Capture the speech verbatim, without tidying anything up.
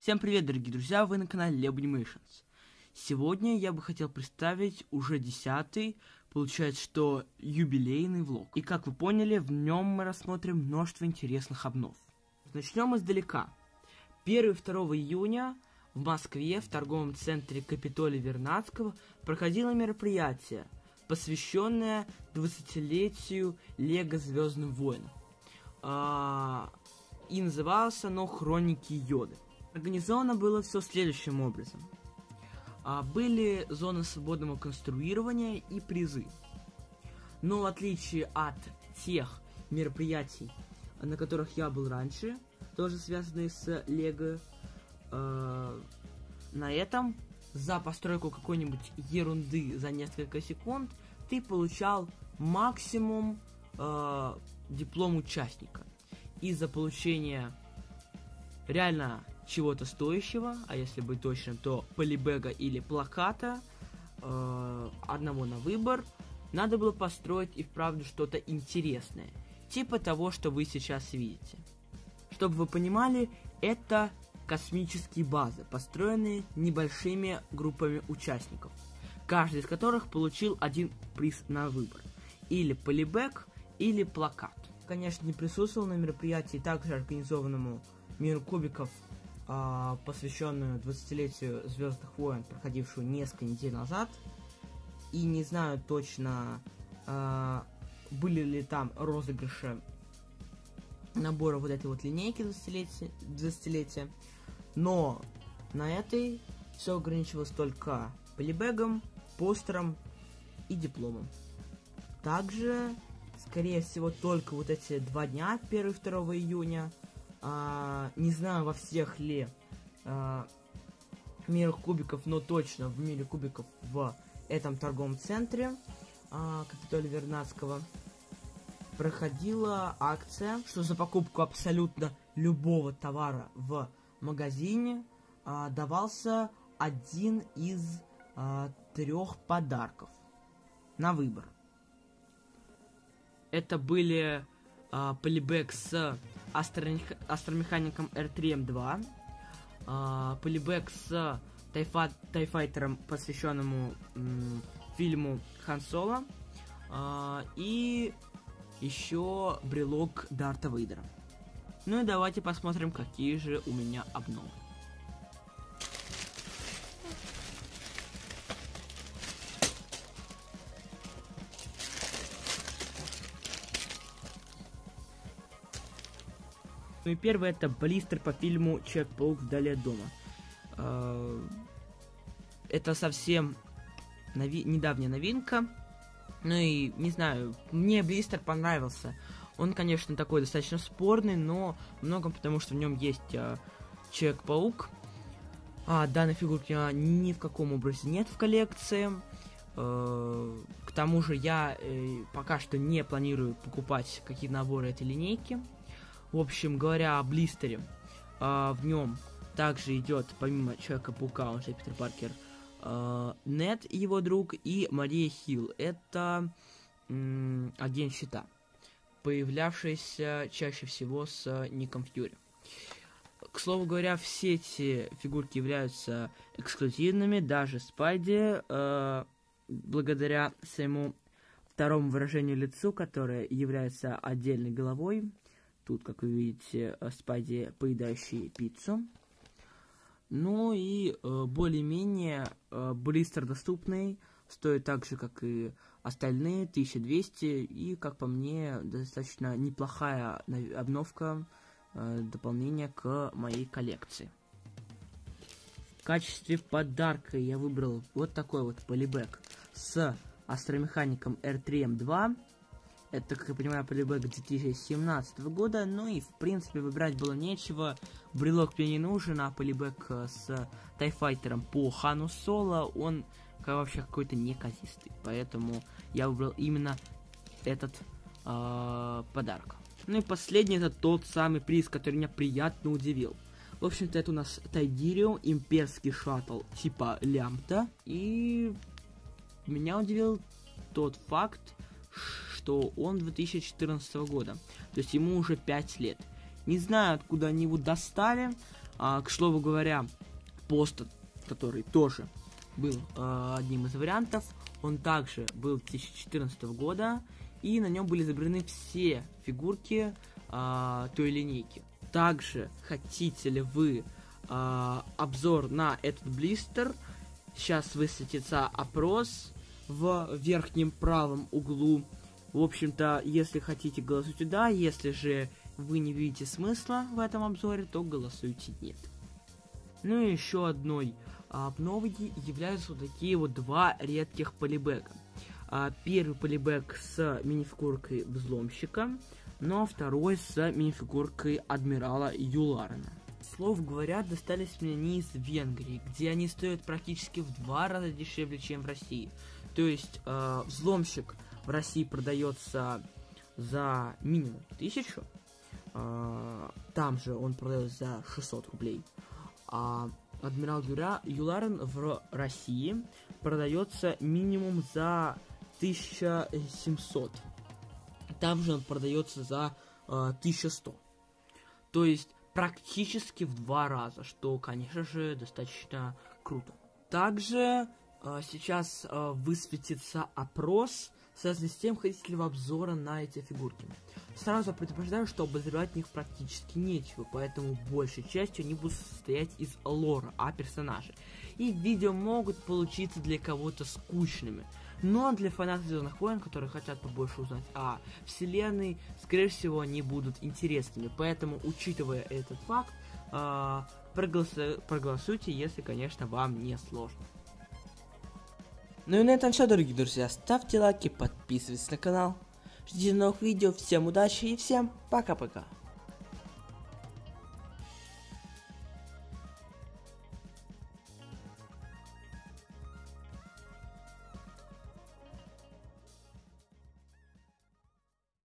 Всем привет, дорогие друзья, вы на канале Lego Animations. Сегодня я бы хотел представить уже десятый, получается, что юбилейный влог. И как вы поняли, в нем мы рассмотрим множество интересных обнов. Начнем издалека. первого и второго июня в Москве в торговом центре Капитолия Вернадского проходило мероприятие, посвященное двадцатилетию Лего Звездным войнам. А, и называлось оно «Хроники Йоды». Организовано было все следующим образом. А, были зоны свободного конструирования и призы. Но в отличие от тех мероприятий, на которых я был раньше, тоже связанные с Лего, э, на этом за постройку какой-нибудь ерунды за несколько секунд ты получал максимум э, диплом участника. И за получение реально чего-то стоящего, а если быть точным, то полибега или плаката, э, одного на выбор, надо было построить и вправду что-то интересное, типа того, что вы сейчас видите. Чтобы вы понимали, это космические базы, построенные небольшими группами участников, каждый из которых получил один приз на выбор, или полибег, или плакат. Конечно, не присутствовал на мероприятии, также организованному Миру кубиков, посвященную двадцатилетию Звездных войн, проходившую несколько недель назад. И не знаю точно, э, были ли там розыгрыши набора вот этой вот линейки двадцатилетия, двадцатилетия. Но на этой все ограничивалось только полибегом, постером и дипломом. Также, скорее всего, только вот эти два дня, первого и второго июня, А, не знаю, во всех ли а, мирах кубиков, но точно в мире кубиков в этом торговом центре а, Капитолия Вернадского проходила акция, что за покупку абсолютно любого товара в магазине а, давался один из а, трех подарков на выбор. Это были а, полибег с Астромех... астромехаником эр три эм два, а, полибег с Тайфа... Тайфайтером, посвященному м, фильму Хан Соло, а, и еще брелок Дарта Вейдера. Ну и давайте посмотрим, какие же у меня обновы. Ну и первый это блистер по фильму Человек-паук вдали от дома. Это совсем нови- недавняя новинка. Ну и, не знаю, мне блистер понравился. Он, конечно, такой достаточно спорный, но многом потому, что в нем есть а, Человек-паук. А данной фигурки а, ни в каком образе нет в коллекции. А, к тому же я э, пока что не планирую покупать какие-то наборы этой линейки. В общем говоря, о блистере, э, в нем также идет, помимо Человека-паука, он же Питер Паркер, э, Нед и его друг, и Мария Хилл. Это м, агент Щита, появлявшийся чаще всего с ником Фьюри. К слову говоря, все эти фигурки являются эксклюзивными, даже Спайди, э, благодаря своему второму выражению лицу, которое является отдельной головой. Тут, как вы видите, Спайди, поедающий пиццу. Ну и э, более-менее э, блистер доступный, стоит так же, как и остальные, тысяча двести. И, как по мне, достаточно неплохая обновка, э, дополнение к моей коллекции. В качестве подарка я выбрал вот такой вот полибег с астромехаником эр три эм два. Это, как я понимаю, полибег две тысячи семнадцатого года, ну и, в принципе, выбирать было нечего. Брелок мне не нужен, а полибег с Тайфайтером по Хану Соло, он как, вообще какой-то неказистый. Поэтому я выбрал именно этот э, подарок. Ну и последний, это тот самый приз, который меня приятно удивил. В общем-то, это у нас Тайдириум, имперский шаттл типа Лямбда. И меня удивил тот факт, что он две тысячи четырнадцатого года, то есть ему уже пять лет. Не знаю, откуда они его достали, А, к слову говоря, пост, который тоже был э, одним из вариантов, он также был две тысячи четырнадцатого года, и на нем были изображены все фигурки э, той линейки. Также хотите ли вы э, обзор на этот блистер? Сейчас высветится опрос в верхнем правом углу. В общем-то, если хотите, голосуйте да, если же вы не видите смысла в этом обзоре, то голосуйте нет. Ну и еще одной обновой являются вот такие вот два редких полибэга. А, первый полибэг с минифигуркой взломщика, но второй с минифигуркой адмирала Юларена. Слово говоря, достались мне не из Венгрии, где они стоят практически в два раза дешевле, чем в России. То есть э, взломщик в России продается за минимум тысячу, э, там же он продается за шестьсот рублей. А адмирал Юларен в России продается минимум за тысячу семьсот. Там же он продается за э, тысячу сто. То есть практически в два раза, что, конечно же, достаточно круто. Также э, сейчас э, высветится опрос, связанный с тем, хотите ли вы обзора на эти фигурки. Сразу предупреждаю, что обозревать в них практически нечего, поэтому большей частью они будут состоять из лора, а персонажей. И видео могут получиться для кого-то скучными. Но для фанатов Звездных войн, которые хотят побольше узнать о вселенной, скорее всего, они будут интересными. Поэтому, учитывая этот факт, э, проголосу проголосуйте, если, конечно, вам не сложно. Ну и на этом все, дорогие друзья. Ставьте лайки, подписывайтесь на канал. Ждите новых видео. Всем удачи и всем пока-пока.